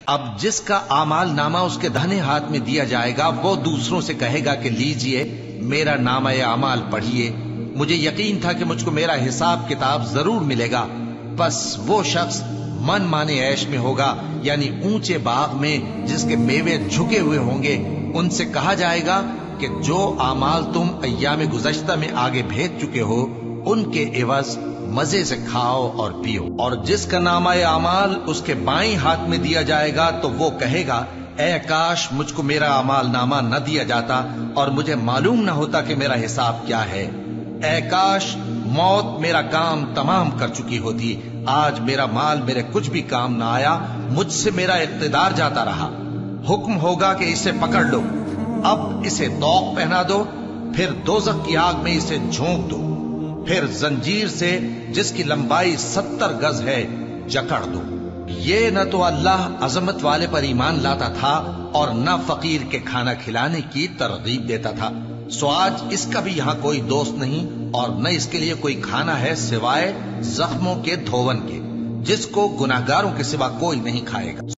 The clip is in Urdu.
اب جس کا اعمال نامہ اس کے داہنے ہاتھ میں دیا جائے گا وہ دوسروں سے کہے گا کہ لیجئے میرا نامہ اعمال پڑھیے، مجھے یقین تھا کہ مجھ کو میرا حساب کتاب ضرور ملے گا۔ پس وہ شخص من مانے عیش میں ہوگا، یعنی اونچے باغ میں جس کے میوے جھکے ہوئے ہوں گے۔ ان سے کہا جائے گا کہ جو اعمال تم ایام گزشتہ میں آگے بھیج چکے ہو ان کے عوض مزے سے کھاؤ اور پیو۔ اور جس کا نامہ اعمال اس کے بائیں ہاتھ میں دیا جائے گا تو وہ کہے گا اے کاش مجھ کو میرا اعمال نامہ نہ دیا جاتا اور مجھے معلوم نہ ہوتا کہ میرا حساب کیا ہے۔ اے کاش موت میرا کام تمام کر چکی ہوتی، آج میرا مال میرے کچھ بھی کام نہ آیا، مجھ سے میرا اقتدار جاتا رہا۔ حکم ہوگا کہ اسے پکڑ لو، اب اسے طوق پہنا دو، پھر دوزخ کی آگ میں اسے جھونک دو، پھر زنجیر سے جس کی لمبائی 70 گز ہے جکڑ دو۔ یہ نہ تو اللہ عظمت والے پر ایمان لاتا تھا اور نہ فقیر کے کھانا کھلانے کی ترغیب دیتا تھا، سو آج اس کا بھی یہاں کوئی دوست نہیں اور نہ اس کے لیے کوئی کھانا ہے سوائے زخموں کے دھون کے، جس کو گناہگاروں کے سوا کوئی نہیں کھائے گا۔